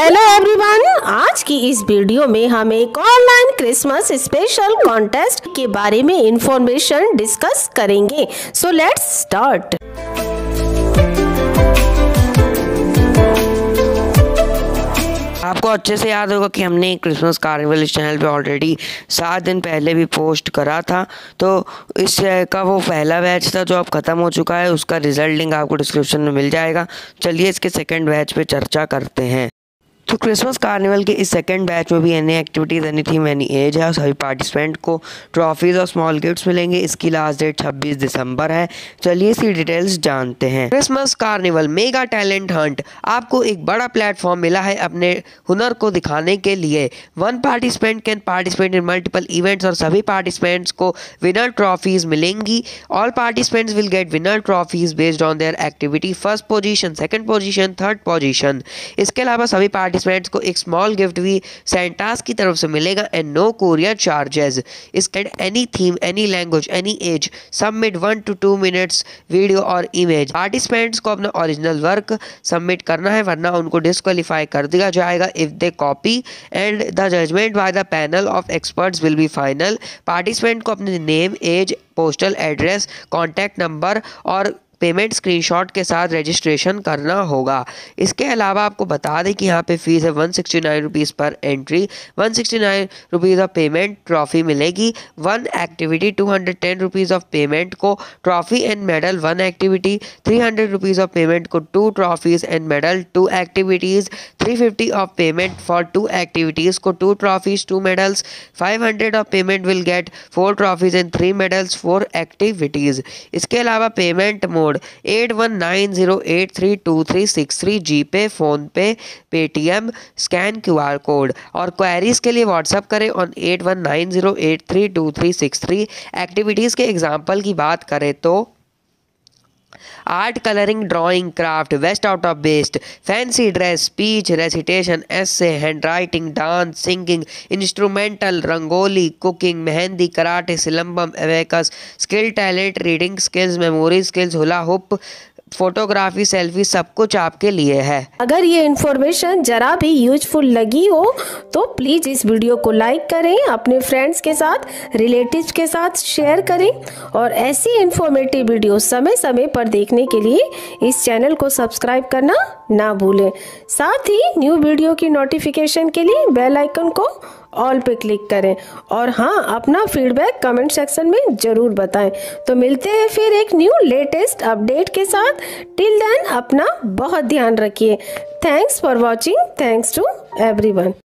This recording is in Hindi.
हेलो एवरीवन, आज की इस वीडियो में हम एक ऑनलाइन क्रिसमस स्पेशल कॉन्टेस्ट के बारे में इंफॉर्मेशन डिस्कस करेंगे। So let's start. आपको अच्छे से याद होगा कि हमने क्रिसमस कार्निवल इस चैनल पे ऑलरेडी 7 दिन पहले भी पोस्ट करा था। तो इस का वो पहला बैच था जो अब ख़त्म हो चुका है। उसका रिजल्ट लिंक आपको डिस्क्रिप्शन में मिल जाएगा। चलिए इसके सेकंड बैच पे चर्चा करते हैं। तो क्रिसमस कार्निवल के इस सेकंड बैच में भी any activities, any theme, any age है। सभी पार्टिसिपेंट को ट्रॉफीज़ और स्मॉल गिफ्ट्स मिलेंगे। इसकी लास्ट डेट 26 दिसंबर है। चलिए इसकी डिटेल्स जानते हैं। Christmas carnival mega talent hunt, आपको एक बड़ा प्लेटफॉर्म मिला है अपने हुनर को दिखाने के लिए। One participant can participate in multiple events और सभी पार्टिसिपेंट्स को विनर ट्रॉफीज़ मिलेंगी। All participants will get winner trophies based on their activity, first position, second position, third position. इसके अलावा सभी पार्टिसिपेंट्स को एक स्मॉल गिफ्ट भी सेंटास की तरफ से मिलेगा एंड नो कोरियर चार्जेस। इसके any theme, any language, any age, submit 1 to 2 minutes video और इमेज। पार्टिसिपेंट्स को अपना ओरिजिनल वर्क सबमिट करना है, वरना उनको डिस्क्वालीफाई कर दिया जाएगा if they copy, and the judgement by the panel of experts will be final. Participant को अपने name, age, postal address, contact number और पेमेंट स्क्रीनशॉट के साथ रजिस्ट्रेशन करना होगा। इसके अलावा आपको बता दें कि यहाँ पे फीस है 169 रुपीज़ पर entry. 169 rupees of payment, trophy मिलेगी। 1 एक्टिविटी 210 रुपीज़ ऑफ पेमेंट को trophy and medal 1 activity. 300 rupees of payment को 2 trophies and medal 2 activities. 350 of payment for 2 activities को 2 trophies 2 medals. 500 of payment will get 4 trophies and 3 medals 4 activities. इसके अलावा payment mode 8190832363, GPay, PhonePe, Paytm, scan QR code. और क्वेरीज के लिए व्हाट्सएप करें ऑन 8190832363। एक्टिविटीज़ के एग्जाम्पल की बात करें तो art, colouring, drawing, craft, waste out of best, fancy dress, speech, recitation, essay, hand writing, dance, singing, instrumental, rangoli, cooking, mehndi, karate, silambam, abacus, skill talent, reading skills, memory skills, hula hoop, photography, selfie, सब कुछ आपके लिए है। अगर ये इन्फॉर्मेशन जरा भी यूजफुल लगी हो तो प्लीज इस वीडियो को लाइक करें, अपने फ्रेंड्स के साथ, रिलेटिव्स के साथ शेयर करें और ऐसी इन्फॉर्मेटिव वीडियो समय समय पर देखने के लिए इस चैनल को सब्सक्राइब करना ना भूलें। साथ ही न्यू वीडियो की नोटिफिकेशन के लिए बेल आइकन को ऑल पे क्लिक करें और हाँ, अपना फीडबैक कमेंट सेक्शन में ज़रूर बताएं। तो मिलते हैं फिर एक न्यू लेटेस्ट अपडेट के साथ। टिल देन अपना बहुत ध्यान रखिए। Thanks for watching. Thanks to everyone.